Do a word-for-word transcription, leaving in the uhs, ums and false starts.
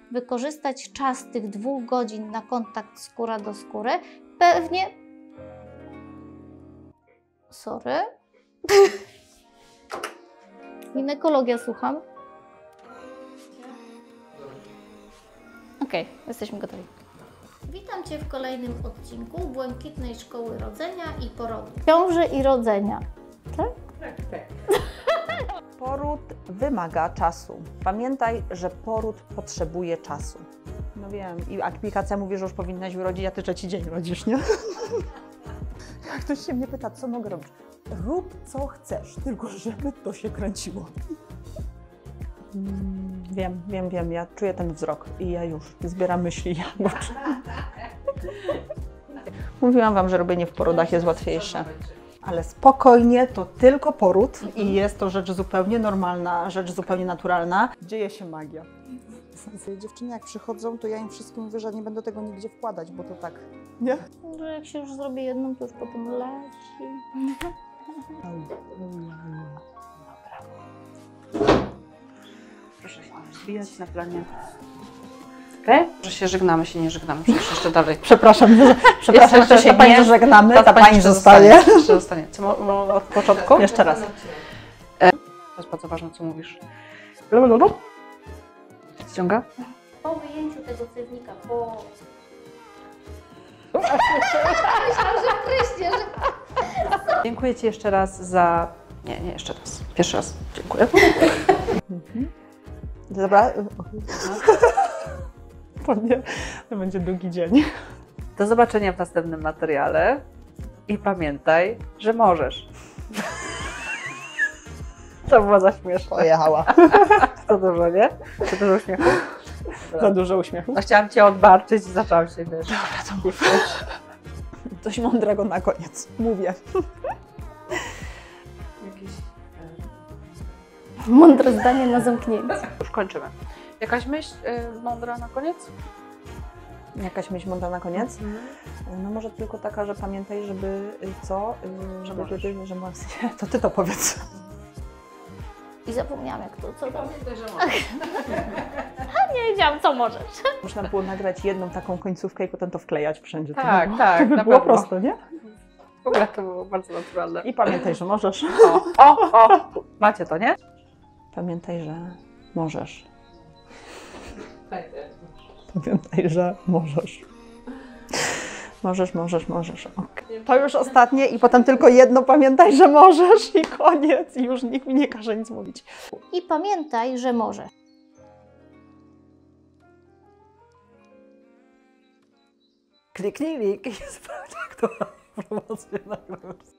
wykorzystać czas tych dwóch godzin na kontakt skóra do skóry, pewnie... Sorry. Ginekologia, słucham. Okej, okay, jesteśmy gotowi. Witam Cię w kolejnym odcinku Błękitnej Szkoły Rodzenia i Porodu. Ciąży i rodzenia. Tak? Tak, tak. Poród wymaga czasu. Pamiętaj, że poród potrzebuje czasu. No wiem, i aplikacja mówi, że już powinnaś urodzić, a Ty trzeci dzień rodzisz, nie? Jak ktoś się mnie pyta, co mogę robić? Rób co chcesz, tylko żeby to się kręciło. Mm, wiem, wiem, wiem, ja czuję ten wzrok i ja już zbieram myśli. Ja Mówiłam Wam, że robienie w porodach jest łatwiejsze. Ale spokojnie, to tylko poród i jest to rzecz zupełnie normalna, rzecz zupełnie naturalna. Dzieje się magia. Dziewczyny jak przychodzą, to ja im wszystkim mówię, że nie będę tego nigdzie wkładać, bo to tak, nie? Że jak się już zrobi jedną, to już potem leci. Dobra. Proszę się nie zbijać na planie. Okej? Okay? Że się żegnamy, się nie żegnamy, przecież jeszcze dalej. Przepraszam, przepraszam, jeszcze że się ta pani nie żegnamy, ta, ta pani, pani zostaje. zostaje. Jeszcze zostanie. Co, mo, mo, od początku? Jeszcze raz. E, to jest bardzo ważne, co mówisz. Ściąga? Po wyjęciu tego cewnika, po... Dziękuję Ci jeszcze raz za... Nie, nie, jeszcze raz. Pierwszy raz. Dziękuję. Mhm. Dobra. To nie, to będzie długi dzień. Do zobaczenia w następnym materiale i pamiętaj, że możesz. To było za śmieszne. Pojechała. To dużo, nie? Czy dużo uśmiechu? Za dużo uśmiechu. No, chciałam Cię odbarczyć i zaczęłam się, wiesz. Dobra, to mów. Coś mądrego na koniec. Mówię. Jakieś... Mądre zdanie na zamknięcie. Już kończymy. Jakaś myśl y, mądra na koniec? Jakaś myśl mądra na koniec? Mhm. No może tylko taka, że pamiętaj, żeby co? Że Żeby, możesz. żeby, że możesz. To Ty to powiedz. I zapomniałam jak to, co tam. Pamiętaj, że możesz. Nie wiedziałam, co możesz. Można było nagrać jedną taką końcówkę i potem to wklejać wszędzie. Tak, to tak, by na było pewno. prosto, nie? W ogóle to było bardzo naturalne. I pamiętaj, że możesz. O, o, o! Macie to, nie? Pamiętaj, że możesz. Pamiętaj, że możesz. Możesz, możesz, możesz. Okay. To już ostatnie i potem tylko jedno pamiętaj, że możesz i koniec. I już nikt mi nie każe nic mówić. I pamiętaj, że możesz. Kliknij link i sprawdź, jak to promocję nagrać.